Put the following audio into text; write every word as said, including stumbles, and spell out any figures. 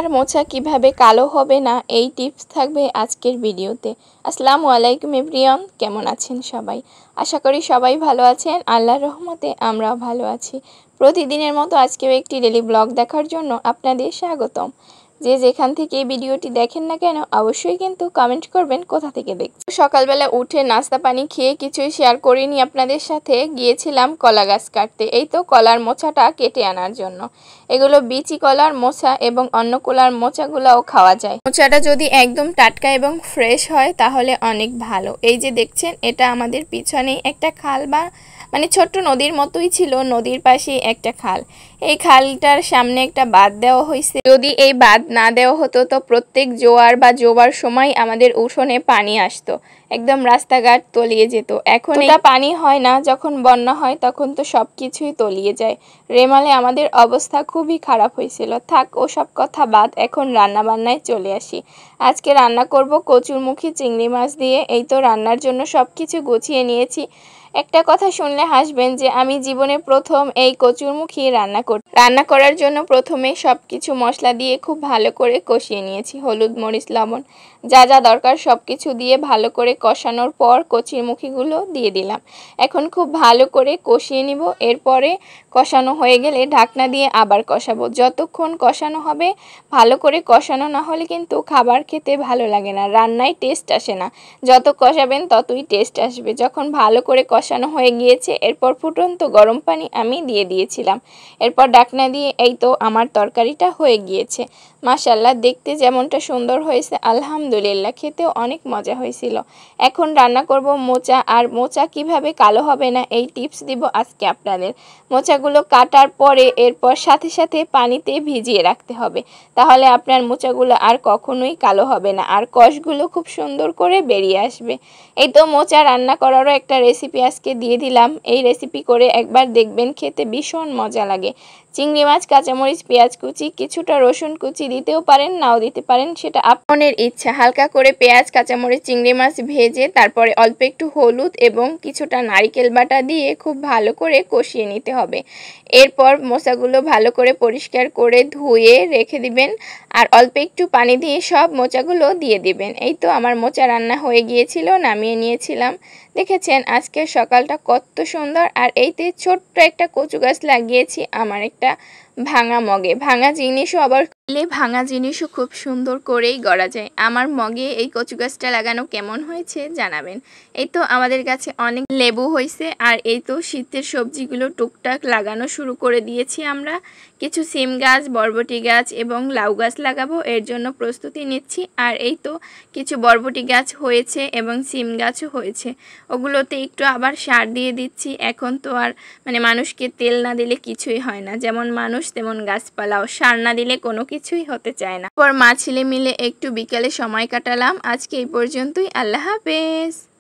আর মোছা কিভাবে কালো হবে না এই টিপস থাকবে আজকের ভিডিওতে। আসসালামু আলাইকুম এভরিওয়ান, কেমন আছেন সবাই? আশা করি সবাই ভালো আছেন। আল্লাহর রহমতে আমরাও ভালো আছি। প্রতিদিনের মতো আজকেও একটি ডেলি ব্লগ দেখার জন্য আপনাদের স্বাগতম। যে যেখান থেকে এই ভিডিওটি দেখেন না কেন অবশ্যই কিন্তু কমেন্ট করবেন কোথা থেকে দেখছেন। সকালবেলা উঠে নাস্তা পানি খেয়ে কিছুই শেয়ার করিনি আপনাদের সাথে, গিয়েছিলাম কলা গাছ কাটতে। এই তো কলার মোচাটা কেটে আনার জন্য। এগুলো বিচি কলার মোচা এবং অন্য কলার মোচাগুলোও খাওয়া যায়। মোচাটা যদি একদম টাটকা এবং ফ্রেশ হয় তাহলে অনেক ভালো। এই যে দেখছেন, এটা আমাদের পিছনেই একটা খাল বা মানে ছোট্ট নদীর মতোই ছিল, নদীর পাশেই একটা খাল। এই খালটার সামনে একটা বাঁধ দেওয়া হয়েছে। যদি এই বাঁধ না দেওয়া হতো তো প্রত্যেক জোয়ার বা জোয়ার সময় আমাদের উঠোনে পানি আসতো, একদম রাস্তাঘাট তলিয়ে যেত। এখন এটা পানি হয় না, যখন বন্যা হয় তখন তো সব কিছুই তলিয়ে যায়। রেমালে আমাদের অবস্থা খুবই খারাপ হয়েছিল। থাক ওসব কথা বাদ, এখন রান্না বান্নায় চলে আসি। আজকে রান্না করব কচুরমুখী চিংড়ি মাছ দিয়ে। এই তো রান্নার জন্য সব কিছু গুছিয়ে নিয়েছি। একটা কথা শুনলে হাসবেন যে আমি জীবনে প্রথম এই কচুরমুখী রান্না করি। রান্না করার জন্য প্রথমে সব কিছু মশলা দিয়ে খুব ভালো করে কষিয়ে নিয়েছি। হলুদ, মরিচ, লবণ যা যা দরকার সব কিছু দিয়ে ভালো করে কষানোর পর কচুরমুখীগুলো দিয়ে দিলাম। এখন খুব ভালো করে কষিয়ে নিব। এরপরে কষানো হয়ে গেলে ঢাকনা দিয়ে আবার কষাবো। যতক্ষণ কষানো হবে, ভালো করে কষানো না হলে কিন্তু খাবার খেতে ভালো লাগে না, রান্নায় টেস্ট আসে না। যত কষাবেন ততই টেস্ট আসবে। যখন ভালো করে কষানো হয়ে গিয়েছে, এরপর ফুটন্ত গরম পানি আমি দিয়ে দিয়েছিলাম। এরপর ঢাকনা দিয়ে এই তো আমার তরকারিটা হয়ে গিয়েছে। মাশাআল্লাহ, দেখতে যেমনটা সুন্দর হয়েছে আলহামদুলিল্লাহ খেতেও অনেক মজা হয়েছিল। এখন রান্না করব মোচা। আর মোচা কিভাবে কালো হবে না এই টিপস দিব আজকে আপনাদের। মোচাগুলো কাটার পরে এরপর সাথে সাথে পানিতে ভিজিয়ে রাখতে হবে, তাহলে আপনার মোচাগুলো আর কখনোই কালো হবে না, আর কষগুলো খুব সুন্দর করে বেরিয়ে আসবে। এই তো মোচা রান্না করারও একটা রেসিপি আজকে দিয়ে দিলাম। এই রেসিপি করে একবার দেখবেন, খেতে ভীষণ মজা লাগে। চিংড়ি মাছ, কাঁচামরিচ, পেঁয়াজ কুচি, কিছুটা রসুন কুচি দিতেও পারেন, নাও দিতে পারেন, সেটা আপনার ইচ্ছা। হালকা করে পেঁয়াজ, কাঁচামরিচ, চিংড়ি মাছ ভেজে তারপরে অল্প একটু হলুদ এবং কিছুটা নারিকেল বাটা দিয়ে খুব ভালো করে কষিয়ে নিতে হবে। এরপর মোচাগুলো ভালো করে পরিষ্কার করে ধুয়ে রেখে দিবেন, আর অল্প একটু পানি দিয়ে সব মোচাগুলো দিয়ে দিবেন। এই তো আমার মোচা রান্না হয়ে গিয়েছিল, নামিয়ে নিয়েছিলাম। দেখেছেন আজকের সকালটা কত সুন্দর। আর এইতে ছোট্ট একটা কচু গাছ লাগিয়েছি আমার একটা ভাঙা মগে। ভাঙা জিনিসও আবার ভাঙা জিনিসও খুব সুন্দর করেই গড়া যায়। আমার মগে এই কচু গাছটা লাগানো কেমন হয়েছে জানাবেন। এই তো আমাদের কাছে অনেক লেবু হয়েছে। আর এই তো শীতের সবজিগুলো টুকটাক লাগানো শুরু করে দিয়েছি আমরা। কিছু সিম গাছ, বরবটি গাছ এবং লাউ গাছ লাগাবো, এর জন্য প্রস্তুতি নিচ্ছি। আর এই তো কিছু বরবটি গাছ হয়েছে এবং সিম গাছও হয়েছে, ওগুলোতে একটু আবার সার দিয়ে দিচ্ছি। এখন তো আর মানে মানুষকে তেল না দিলে কিছুই হয় না, যেমন মানুষ তেমন গাছপালাও, সার না দিলে কোনো কিছুই হতে চায় না। পর মা ছেলে মিলে একটু বিকালে সময় কাটালাম। আজকে এই পর্যন্তই। আল্লাহ হাফেজ।